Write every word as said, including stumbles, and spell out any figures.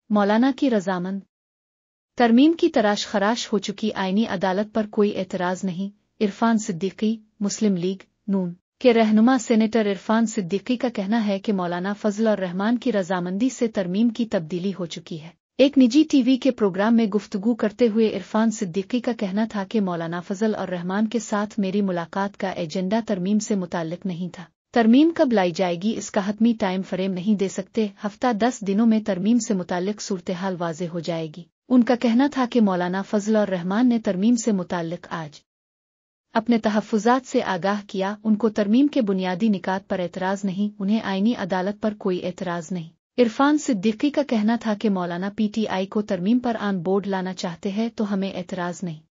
मौलाना की रजामंद तरमीम की तराश खराश हो चुकी आईनी अदालत पर कोई एतराज नहीं। इरफान सिद्दीकी मुस्लिम लीग नून के रहनुमा सेनेटर इरफान सिद्दीकी का कहना है कि मौलाना फजल और रहमान की रजामंदी से तरमीम की तब्दीली हो चुकी है। एक निजी टीवी के प्रोग्राम में गुफ्तगू करते हुए इरफान सिद्दीकी का कहना था कि मौलाना फजल और रहमान के साथ मेरी मुलाकात का एजेंडा तरमीम से मुताल्लिक नहीं था। तरमीम कब लाई जाएगी इसका हतमी टाइम फ्रेम नहीं दे सकते, हफ्ता दस दिनों में तरमीम से मुताल्लिक सूरत-ए-हाल वाज़े हो जाएगी। उनका कहना था कि मौलाना फजल और रहमान ने तरमीम से मुताल्लिक आज अपने तहफ़्फ़ुज़ात से आगाह किया। उनको तरमीम के बुनियादी निकात पर एतराज़ नहीं, उन्हें आईनी अदालत पर कोई एतराज़ नहीं। इरफान सिद्दीकी का कहना था कि मौलाना पीटीआई को तरमीम पर आन बोर्ड लाना चाहते हैं तो हमें एतराज़ नहीं।